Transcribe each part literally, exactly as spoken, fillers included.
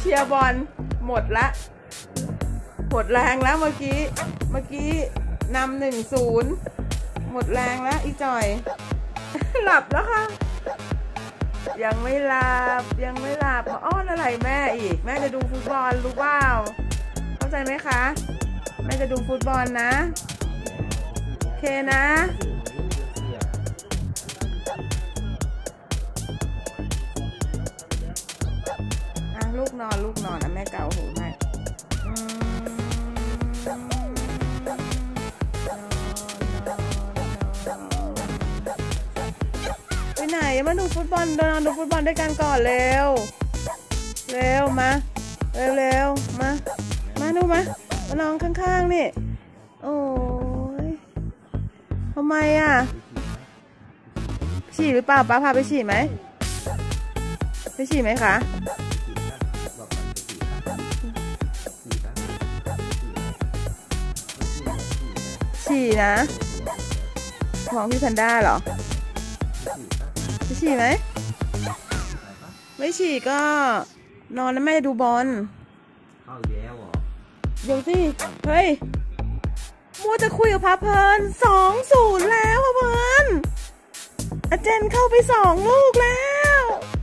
ชียร์บอลหมดละหมดแรงแล้วเมื่อกี้เมื่อกี้นำหนึ่งศูนย์หมดแรงแล้วอีจอย หลับแล้วค่ะยังไม่หลับยังไม่หลับมาอ้อนอะไรแม่อีกแม่จะดูฟุตบอลรู้เปล่าเข้าใจไหมคะแม่จะดูฟุตบอลนะโอเคนะอ่ะลูกนอนลูกนอนนะแม่เกาหูให้ไปไหนมาดูฟุตบอลนอนดูฟุตบอลด้วยกันก่อนเร็วเร็วมาเร็วเร็วมามาดูมามานอนข้างๆนี่โอ้ยทำไมอ่ะฉี่หรือเปล่าป้าพาไปฉี่ไหมไปฉี่ไหมคะฉี่นะของพี่แพนด้าเหรอไปฉี่ไหมไม่ฉี่ก็นอนแล้วแม่ดูบอลเข้าแล้วเหรอเดี๋ยวสิเฮ้ยมัวจะคุยกับพาเพลินสองศูนย์แล้วพาเพลินอาเจนเข้าไปสองลูกแล้ว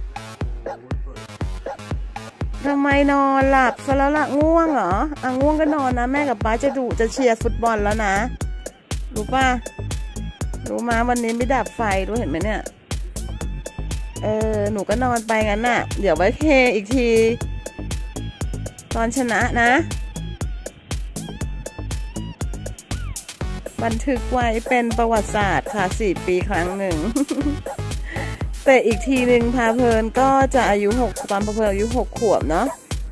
ทำไมนอนหลับซะแล้วล่ะง่วงเหรออ่ะง่วงก็นอนนะแม่กับป้าจะดูจะเชียร์ฟุตบอลแล้วนะรู้ป่ะรู้มาวันนี้ไม่ดับไฟรู้เห็นไหมเนี่ยเออหนูก็นอนไปงั้นน่ะเดี๋ยวไว้เฮอีกทีตอนชนะนะบันทึกไว้เป็นประวัติศาสตร์ค่ะสี่ปีครั้งหนึ่ง แต่อีกทีหนึ่งพาเพลินก็จะอายุหกตอนพาเพลินอายุหกขวบเนาะ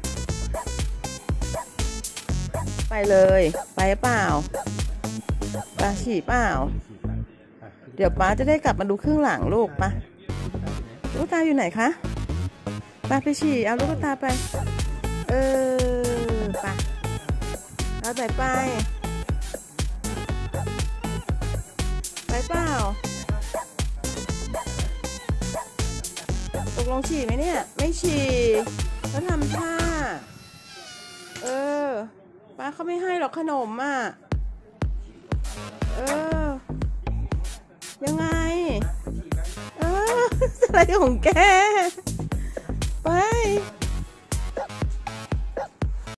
ไปเลยไปเปล่าป้าฉี่เปล่าเดี๋ยวป้าจะได้กลับมาดูครึ่งหลังลูกปะลูกตาอยู่ไหนคะป้าไปฉี่เอาลูกตาไปเออปะเอาใส่ไปไปเปล่าตกลงฉี่ไหมเนี่ยไม่ฉี่แล้วทำท่าเออป้าเขาไม่ให้หรอกขนมอ่ะเออยังไงเอออะไรของแกไป